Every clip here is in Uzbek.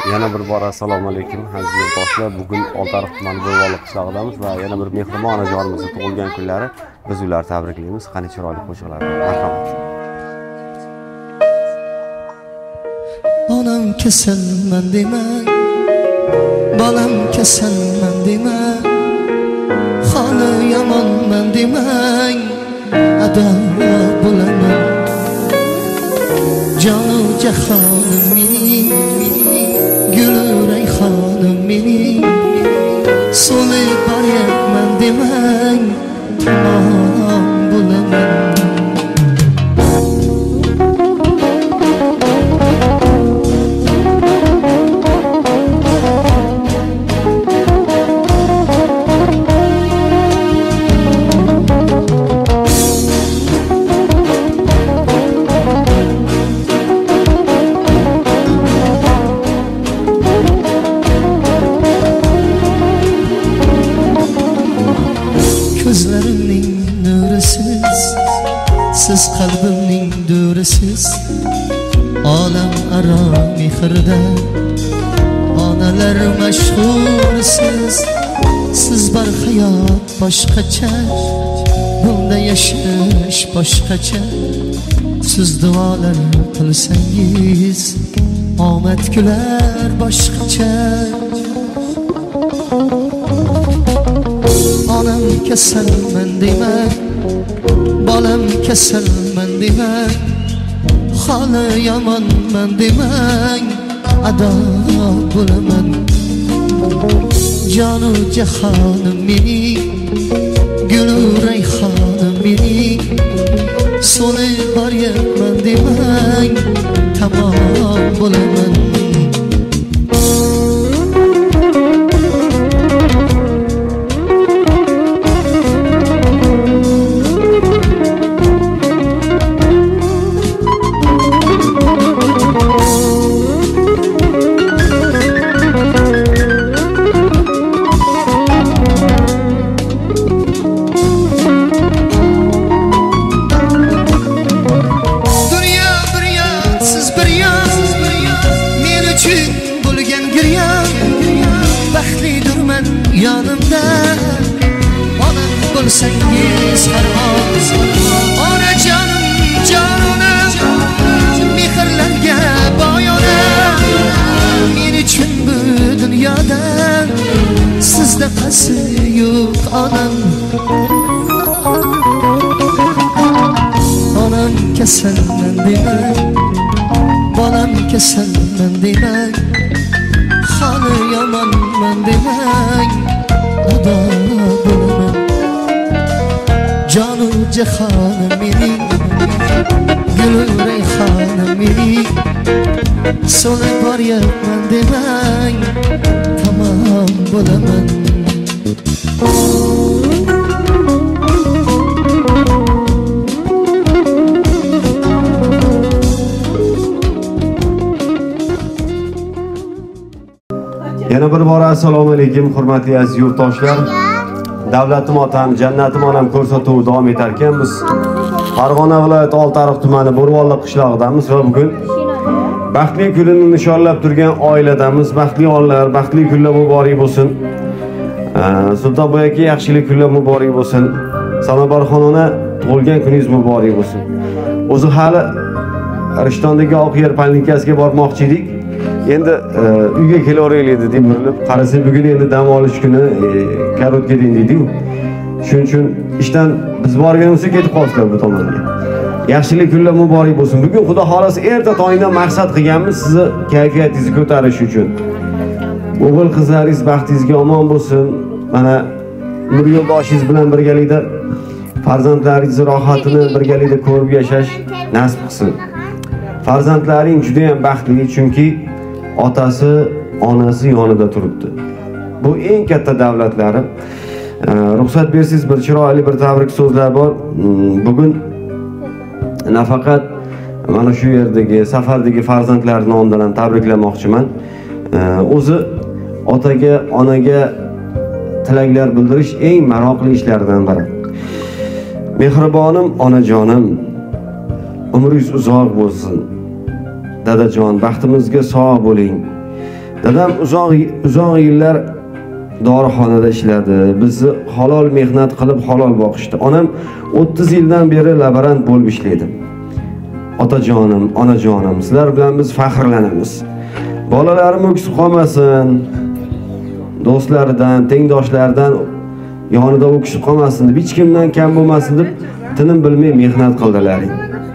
Yana bir bora assalomu alaykum aziz yurtdoshlar. Bugun Oltiariq tumani Bo'rivoli qishlog'idamiz va yana bir mehribon onajonimizning tug'ilgan kunlari. Biz ularni tabriklaymiz. Qani chiroyli qo'shiqlar. Marhamat. Onam kasalman demang, bolam kasalman demang, holi yomonman demang, ado bo'laman. Jonu jahonim mening, guli rayhonim mening, so'lib boryapman demang, tamom bo'laman. Gözlerimning nurisiz, siz qalbimning durisiz, olam aro mehrda onalar mashhursiz. Siz bor hayot boshqacha, bunda yashash boshqacha. Siz duolar qilsangiz omad kular boshqacha. Onam kasalman demang, bolam kasalman demang, holi yomonman demang, ado bo'laman. Jonu jahonim mening, guli rayhonim mening, so'lib boryapman demang, tamom bo'laman. Yanımda onam bo'lsangiz har oz, ona jonim jonim, mehrlarga boyona. Men uchun bu dunyoda sizda qasi yo'q onam. Onam kasalman demang, bolam kasalman demang, holi yomonman demang, ado bo'laman. Jonu jahonim mening, guli rayhonim mening, so'lib boryapman demang, tamom bo'laman. Yana bir bora assalomu alaykum hurmatli aziz yurtdoshlar. Davlatim otam, jannatim onam ko'rsatuvi davom etar ekan. Biz Farg'ona viloyati Oltiariq tumani Bo'rivoli qishlog'idamiz va bugun baxtli kunini nishonlab turgan oiladamiz. Baxtli onlar, baxtli kunlar muborak bo'lsin. Sultonboy aka, yaxshilik kunlar muborak bo'lsin. Sanobarxon ona, tug'ilgan kuningiz muborak bo'lsin. O'zi hali Rishtondagi oq yer poliklinikasiga bormoqchi edik. Endi uyga kelaveraylik deb burilib, qarasa bugun endi dam olish kuni karotga deydi-ku. Shuning uchun ishdan biz borganimizda ketib qoldik bu tomonga. Yaxshilik kunlar muborak bo'lsin. Bugun Xudo xolasa erta tongdan maqsad qilganmiz sizni kayfiyatingizni ko'tarish uchun. O'g'il qizlaringiz baxtingizga omon bo'lsin. Mana umr yo'ldoshingiz bilan birgalikda farzandlaringiz rohatini birgalikda ko'rib yashash nasib qilsin. Farzandlaring juda ham baxtli chunki otasi, onasi yonida turibdi. Bu eng katta davlatlari. Ruxsat bersangiz bir chiroyli bir tabrik so'zlar bor. Bugun nafaqat mana shu yerdagi safardagi farzandlarni nomidan ham tabriklamoqchiman. O'zi otaga, onaga tilaklar bildirish eng maroqli ishlardan biri. Mehribonim onajonim, umringiz uzoq bo'lsin. Dadajon, baxtimizga sog' bo'ling. Dadam uzoq yillar dorixonada ishladi. Bizni halol mehnat qilib halol boqishdi. Onam 30 yildan beri laborant bo'lib ishlaydi. Otajonim, onajonim, sizlar bilan biz faxrlanamiz. Bolalarim o'ksib qolmasin. Do'stlaridan, tengdoshlaridan yonida o'ksib qolmasin deb, hech kimdan kam bo'lmasin deb tinim bilmay mehnat qildilaring.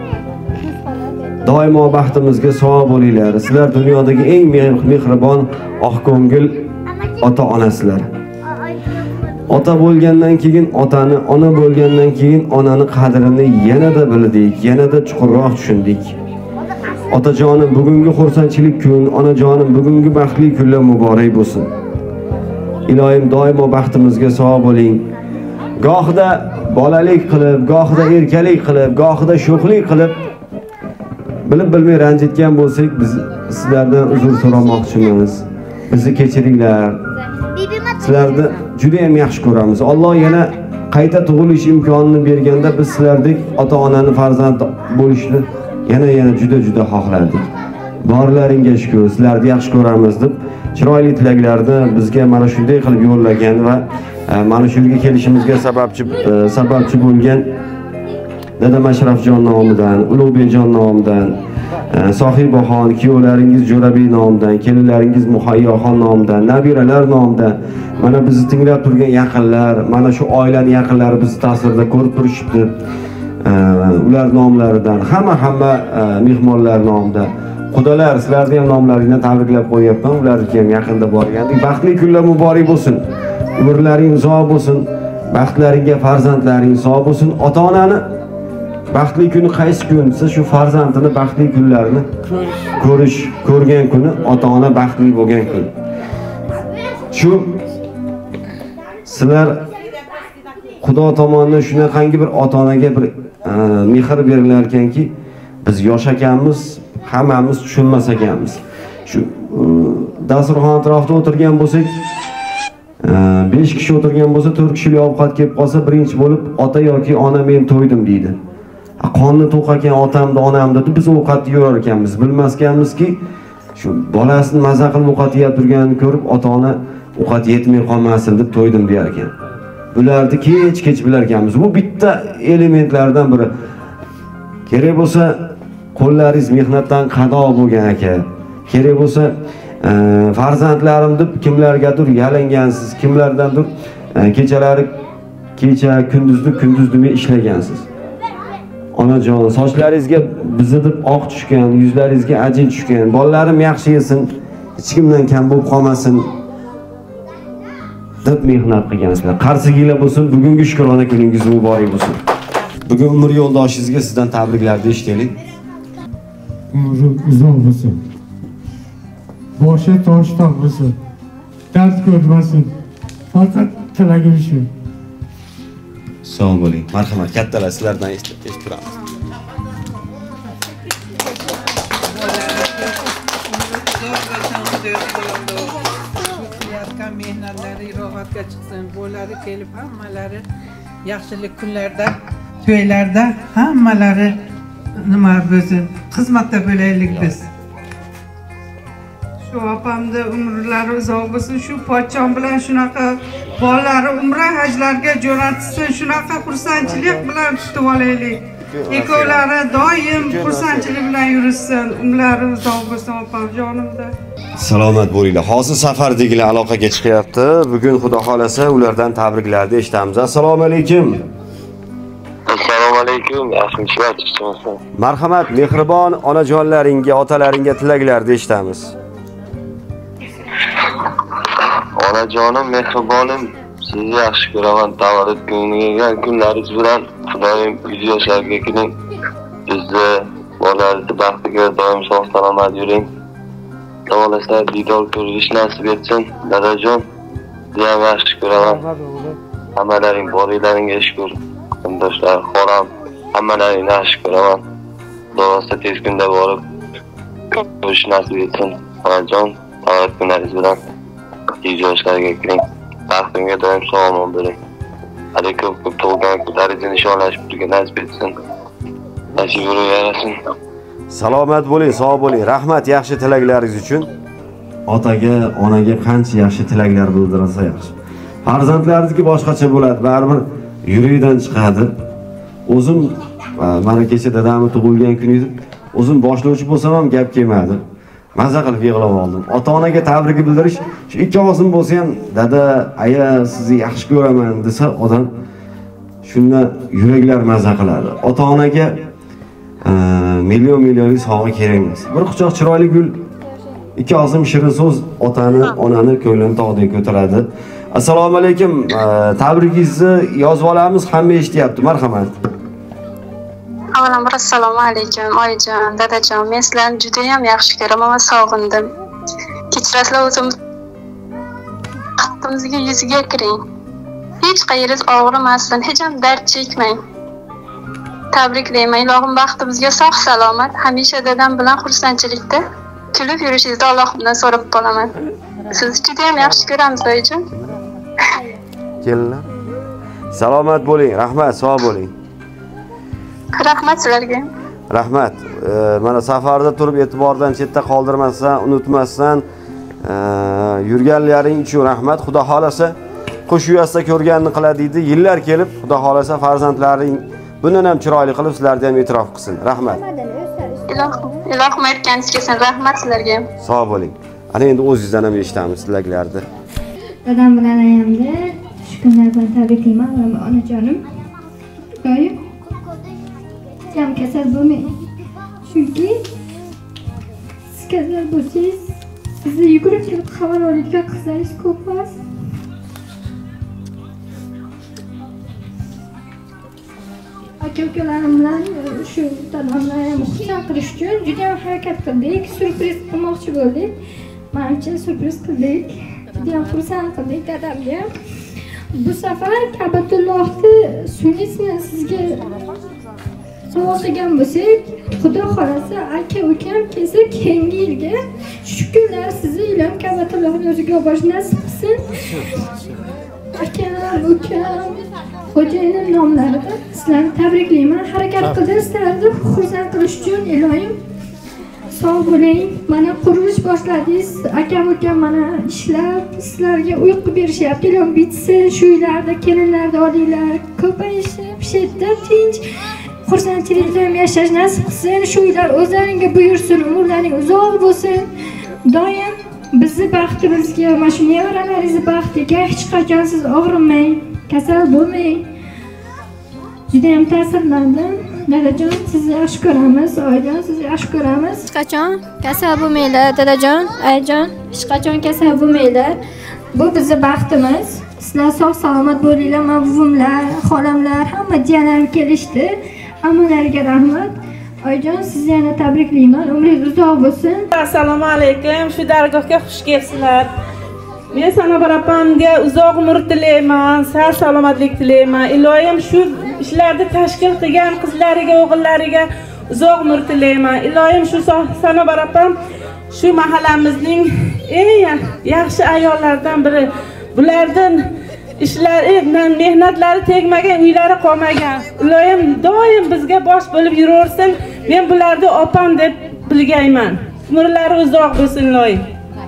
Doimo baxtimizga sog' bo'linglar. Sizlar dunyodagi eng mehribon, oqko'ngil ota-onasizlar. Ota bo'lgandan keyin otani, ona bo'lgandan keyin onani qadrini yanada bildik, yanada chuqurroq tushundik. Otajonim, bugungi xursandchilik kun, onajonim, bugungi baxtli kunlar muborak bo'lsin. Ilohim doimo baxtimizga sog' bo'ling. Gohida bolalik qilib, gohida erkalik qilib, gohida sho'xlik qilib bilib bilmay ranjitgan bo'lsak, biz sizlardan uzr so'ramoqchimiz. Bizni kechiringlar. Sizlarni juda ham yaxshi ko'ramiz. Alloh yana qayta tug'ilish imkonini berganda biz sizlardek ota-onani farzand bo'lishni yana juda xohladik. Borlaringga shukr, sizlarni yaxshi ko'ramiz deb chiroyli tilaklarni bizga mana shunday qilib yo'llagan va mana shu yerga kelishimizga sababchi bo'lgan Dadam Ashrafjon nomidan, Ulug'bekjon nomidan, Sohibaxon, kuyovlaringiz Jo'rabek nomidan, kelinlaringiz Muhayyoxon nomidan, nabiralar nomidan, mana bizni tinglab turgan yaqinlar, mana shu oilaning yaqinlari bizni ta'sirida ko'rib turishibdi. Ular nomlaridan, hamma mehmonlar nomidan, xudolar sizlarning ham nomlaringni tabriklab qo'yapman. Ularga ham yaqinda borgandik. Baxtli kunlar muborak bo'lsin. Umrlaring uzoq bo'lsin. Baxtlaringga farzandlaring sog' bo'lsin. Ota-onani baxtli kuni qaysi kun desa, shu farzandini baxtli kunlarini ko'rgan kuni ota-ona baxtli bo'lgan kun. Shu sizlar Xudo tomonidan shunaqangi bir ota-onaga bir mehr berilar ekanki, biz yosh ekanmiz, hammamiz tushunmas ekanmiz. Shu dasturxon atrofida o'tirgan bo'lsak, 5 kishi o'tirgan bo'lsa, 4 kishilik ovqat kelib qolsa, birinchi bo'lib ota yoki ona men to'ydim deydi. Qonni to'q ekan otamda, onamda deb biz ovqatni yorar ekanmiz. Bilmas ekanmizki, shu bolasini maza qilib ovqat yeb turganini ko'rib, ota-ona ovqat yetmay qolmasin deb to'ydim der ekan. Bularni kech bilar ekanmiz. Bu bitta elementlardan biri. Kerak bo'lsa, qo'llaringiz mehnatdan qado bo'lgan aka. Kerak bo'lsa, farzandlarim deb kimlargadir yalangansiz, kimlardandir kechalari kunduz demay ishlagansiz. Onajon, sochlaringizga bizni deb oq tushgan, yuzlaringizga ajin tushgan. Bolalarim yaxshi yesin, hech kimdan kam bo'lib qolmasin deb mehnat qilgansizlar. Qarsiginglar bo'lsin, bugungi shukrona kuningiz muborak bo'lsin. Bugun umr yo'ldoshingizga sizdan tabriklarni eshitaylik. Umri uzoq bo'lsin. Boshi tosh bo'lsin. Dard ko'rmasin. Faqat tilagim shu. Sog' bo'ling. Marhamat, kattalar sizlardan eshitib turamiz. Mehnatlari ro'yxatga chiqsin, bo'lari kelib hammalari yaxshilik kunlarda, to'ylarda hammalari nima bo'lsin, xizmatda bo'laylik biz. Shu opamda umrlari uzoq bo'lsin, shu pochchon bilan shunaqa bolalari umra hajlarga jo'natsin, shunaqa xursandchilik bilan kutib olaylik. Ikkovlari doim xursandchilik bilan yurishsin, umrlari uzoq bo'lsin opam jonimda. Salomat bo'linglar. Hozir safardagilar aloqaga chiqyapti. Bugun Xudo xolasa ulardan tabriklarni eshitamiz. Assalomu alaykum. Assalomu alaykum. Yaxshimisiz? Marhamat, mehribon onajonlaringga, otalaringga tilaklarni eshitamiz. Onajonim, mehribonim, sizni yaxshi ko'raman. Tavallud kuniga kunlaringiz bilan Xudoyim yuz yoshlarga kiring. Bizni bolalaringizni baxtiga doim sog' salomat yuring. Davolasa didor ko'rish nasib etsin. Dadajon, sizni yaxshi ko'raman. Hammalaring boringlaringga shukr. Qarindoshlar, xolam, hammalaringni yaxshi ko'raman. Davolasa tez kunda borib ko'rish nasib etsin. Onajon, tavallud kunlaringiz bilan yuz yoshlarga kiring. Baxtimga doim sog' bo'ling. Hali ko'p tug'ilgan kunlaringizni nishonlashib turgan nasib etsin. Nasib yarasin. Salomat bo'ling, sog' bo'ling. Rahmat yaxshi tilaklaringiz uchun. otaga, onaga qancha yaxshi tilaklar bildirsa yaxshi. Farzandlaringizniki boshqacha bo'ladi, baribir yuragdan chiqadi. O'zim mana kecha dadamni tug'ilgan kuni edi. O'zim boshlovchi bo'lsam ham gap kelmadi. Maza qilib yig'lab oldim. Ota-onaga tabrik bildirish, shu ikki og'zim bo'lsa ham, dada, aya, sizni yaxshi ko'raman desa, odam shunda yuraklar maza qiladi. Ota-onaga million sog'i kerak emas. Bir quchoq chiroyli gul, ikki og'zim shirin so'z otani, onani ko'nglini tog'dek ko'taradi. Assalomu alaykum. Tabrikingizni yozib olamiz, hamma eshityapti. Marhamat. Avvalambor assalomu alaykum oyijon, dadajon. Men sizlarni juda ham yaxshi ko'raman va sog'indim. Kechirasizlar, o'zimizga yuziga kiring. Hech qayeringiz og'rimasin, hech ham dard chekmang. Tabriklayman. Ilohim baxtimizga sog' salomat, hamisha dadam bilan xursandchilikda kulib yurishingizni Allohimdan so'rab qolaman. Sizni juda ham yaxshi ko'ramiz oyijon. Kelinlar. Salomat bo'ling, rahmat, sog' bo'ling. Rahmat sizlarga. Rahmat. Mana safarda turib e'tibordan chetda qoldirmasdan, unutmasdan yurganlaring uchun rahmat. Xudo xolasa qush uyasida ko'rganini qiladi deydi. Yillar kelib, Xudo xolasa farzandlaring bundan ham chiroyli qilib sizlarga ham e'tirof qilsin. Rahmat. Ilohim aytganingiz kelsin. Rahmat sizlarga ham. Sog' bo'ling. Ana endi o'zingizdan ham eshitamiz tilaklarni. Dadam bilan ayamni shu kunlardan tabriklayman, onajonim. Doim jam kasal bo'lmang. Chunki siz kasal bo'lsangiz, sizni yugurib kelib xabar oladigan qizlaringiz ko'p emas. Aka-ukalarim bilan shu dadamni xursand qilish uchun juda ham harakat qildik, surpriz qilmoqchi bo'ldik. Menimcha surpriz qildik. Juda ham xursand qildik dadamga. Bu safar Ka'batullohni sunnasini sizga sovg'a qilgan bo'lsak, Xudo xolasa aka-ukam kelsa keyingi yilga shu kunlar sizni ilam Ka'batullohning o'ziga borish nasib qilsin. Akam, ukam, xo'jayinim nomlarida sizlarni tabriklayman. Harakat qildingiz, sizlarni xursand qilish uchun ilohim sog' bo'ling. Mana qurilish boshladingiz. Akam-ukam mana ishlab sizlarga uyqu berishyapti. Ilohim bitsin. Shu uylarda kelinlarni olinglar, ko'payishib, shiddat tinch xursandchilikda ham yashash nasib qilsin. Shu uylar o'zlaringga buyursin, umrlaring uzoq bo'lsin. Doim bizni baxtimizga, mana shu nevaralaringizni baxtiga hech qachon siz og'rimang, kasal bo'lmang. Juda ham ta'sirlandim. Dadajon, sizni yaxshi ko'ramiz. Oyijon, sizni yaxshi ko'ramiz. Hech qachon kasal bo'lmanglar, dadajon, ayajon, hech qachon kasal bo'lmanglar. Bu bizning baxtimiz. Sizlar sog' salomat bo'linglar. Men buvimlar, xolamlar, hamma jiyanlarim kelishdi. Hammalariga rahmat. Oyijon, sizni yana tabriklayman. Umringiz uzoq bo'lsin. Assalomu alaykum. Shu dargohga xush kelibsizlar. Men Sanobar opamga uzoq umr tilayman, sog' salomatlik tilayman. Ilohim shu ishlarni tashkil qilgan qizlariga, o'g'illariga uzoq umr tilayman. Ilohim shu Sanobar opam shu mahallamizning eng yaxshi ayollardan biri. Bulardan ishlari, mehnatlari tegmagan, uylari qolmagan. Ilohim doim bizga bosh bo'lib yuraversin. Men bularni opam deb bilgayman. Umrlari uzoq bo'lsin, ilohim.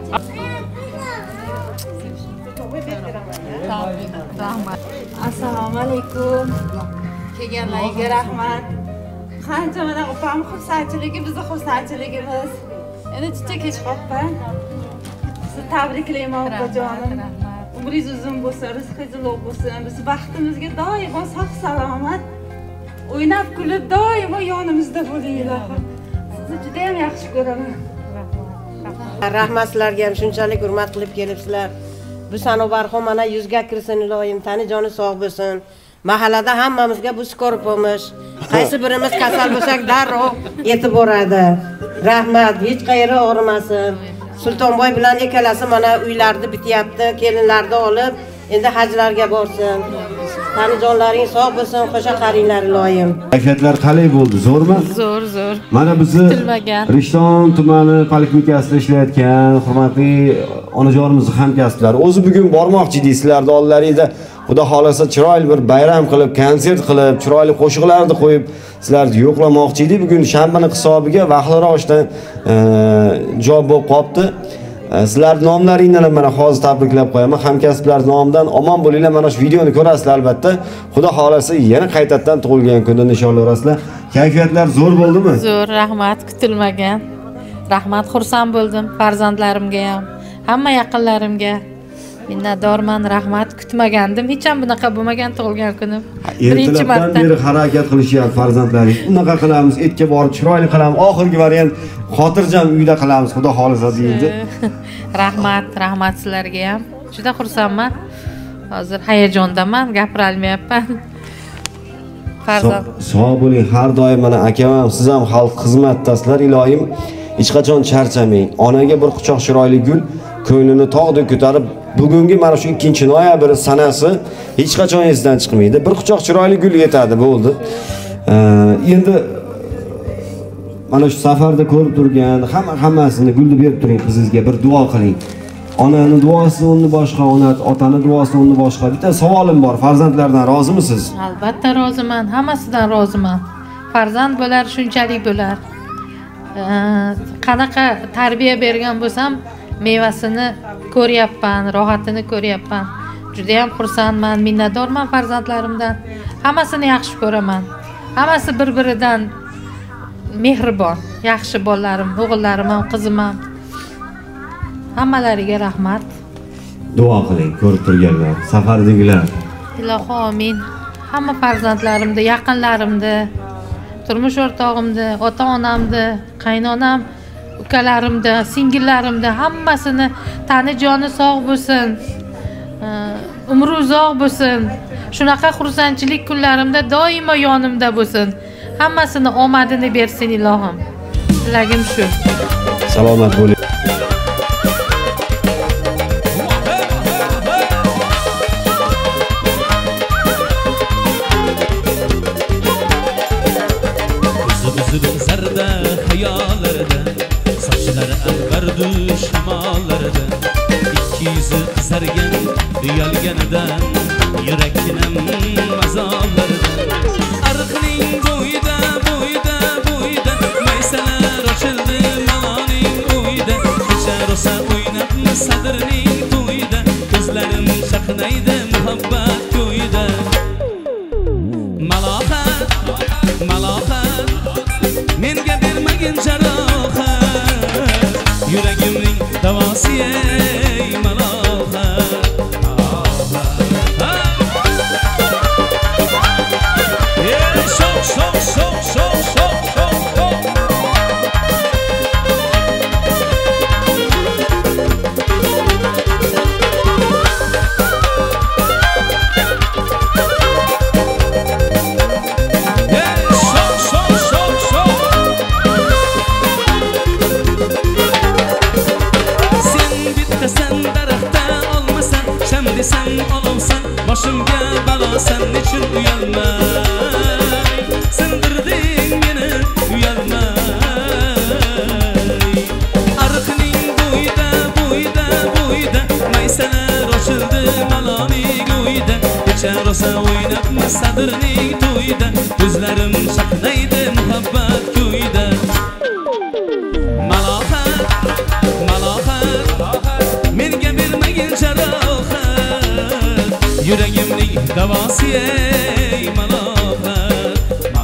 Assalomu alaykum. Kelganlarga rahmat. Qancha mana opam xursandchiligi bizni xursandchiligimiz. Endi chicha kech qolibman. Sizni tabriklayman opajonim. Umringiz uzun bo'lsin, rizqingiz ulug' bo'lsin. Biz baxtimizga doimo sog' salomat, o'ynab kulib doimo yonimizda bo'linglar. Sizni juda ham yaxshi ko'raman. Rahmat sizlarga ham shunchalik hurmat qilib kelibsizlar. Bu Sanobarxon mana yuzga kirsin, ilohim tani joni sog' bo'lsin. Mahallada hammamizga bu skor pomosh. Qaysi birimiz kasal bo'lsak darrov yetib boradi. Rahmat, hech qayeri og'rimasin. Sultonboy bilan ikkalasi mana uylarni bityapti, kelinlarni olib endi hajlarga borsin. Tanijonlaring sog' bo'lsin, qo'sha qaringlar ilohim. Kayfiyatlar qalay bo'ldi? Zo'rmi? Zo'r, zo'r. Mana bizni Rishton tumani poliklinikasida ishlayotgan hurmatli onajonimizning hamkasblari o'zi bugun bormoqchi edi sizlarning oldlaringizda. Xudo xolasa chiroyli bir bayram qilib, konsert qilib, chiroyli qo'shiqlarni qo'yib sizlarni yo'qlamoqchi edi. Bugun shanbaning hisobiga vaqtlar oshdan job bo'lib qopti. Sizlar nomlaringdan ham mana hozir tabriklab qo'yaman. Hamkasblar nomidan omon bo'linglar. Mana shu videoni ko'rasizlar albatta. Xudo xolasa yana qaytadan tug'ilgan kunda nishonli o'rasizlar. Kayfiyatlar zo'r bo'ldimi? Zo'r, rahmat, kutilmagan. Rahmat, xursand bo'ldim farzandlarimga ham, hamma yaqinlarimga. Minnatdorman, rahmat, kutmagandim. Hech ham bunaqa bo'lmagan tug'ilgan kunim. Birinchi marta. Beri harakat qilishyapti farzandlaring. Unaqa qilamiz, etga borib chiroyli qilamiz. Oxirgi variant xotirjam uyda qilamiz, xudo xolisa deydi. Rahmat sizlarga ham. Juda xursandman. Hozir hayajondaman, gapira olmayapman. Farzand. Sog' bo'ling, har doim mana akam, siz ham xalq xizmatdasizlar, iloyim. Hech qachon charchamang. Onaga bir quchoq chiroyli gul ko'nglini tog'dek ko'tarib, bugungi mana shu 2-noyabr sanasi hech qachon esdan chiqmaydi. Bir quchoq chiroyli gul yetadi, bo'ldi. Endi mana shu safarda ko'rib turgan hammasini gulni berib turing qizingizga, bir duo qiling. Onani duosi o'nni boshqa, otani duosi o'nni boshqa. Bitta savolim bor, farzandlardan rozimisiz? Albatta roziman, hammasidan roziman. Farzand bo'lar, shunchalik bo'lar. Qanaqa tarbiya bergan bo'lsam, mevasini ko'ryapman, rohatini ko'ryapman. Juda ham xursandman, minnatdorman farzandlarimdan. Hammasini yaxshi ko'raman. Hammasi bir-biridan mehribon, yaxshi bolalarim, o'g'illarim ham, qizim ham. Hammalariga rahmat. Duo qiling, ko'rib turganlar, safardagilar. Ilohi amin. Hamma farzandlarimni, yaqinlarimni, turmush o'rtog'imni, ota-onamni, qaynonam, ukalarimni, singillarimni hammasini tani joni sog' bo'lsin. Umri uzoq bo'lsin. Shunaqa xursandchilik kunlarimda doimo yonimda bo'lsin. Hammasini omadini bersin ilohim. Tilagim shu. Salomat bo'ling. Shamolarida ikki yuzi qizargan uyalganidan yuraknim mazonlarida ariqning bo'yida maysalar ochildi maloning o'yida kecha rosa o'ynabmi sadrning to'yida ko'zlarim chaqnaydi muhabbat ko'yida malohat menga bermagin jarohat yuragimning davosi ey malohat sen olovsan boshimga balo sen nechun uyalmay sindirding meni uyalmay ariqning bo'yida maysalar ochildi maloning o'yida kecha rosa o'ynabmi sadrning to'yida ko'zlarim chaqnaydi muhabbat ko'yida malohat menga bermagin jarohat yuragimning davosi ey malohat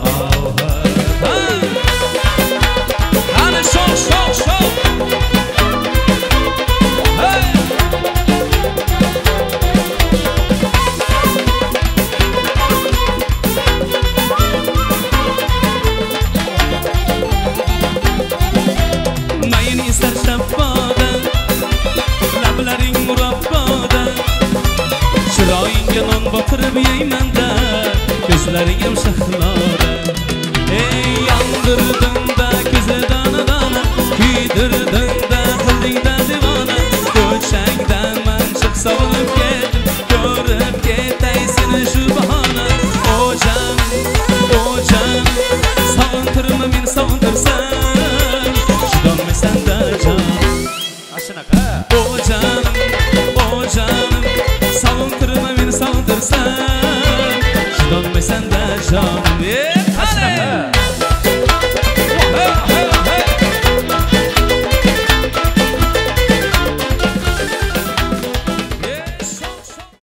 ana shoh mayin istar shaffoda lablaring murabboda chiroyingga non botirib yeymanda ko'zlaring ham shahloda ey yondirdimda ko'zi dona kuydirdimda qildingda devona ko'changdan man chiq sovlib ketdim ko'rib ketay seni shu bahona o jan sog'intirma men sog'intirsan chidolmaysanda jon ashunaqa o janim sog'intirma meni sog'intirsan chidolmaysanda jonim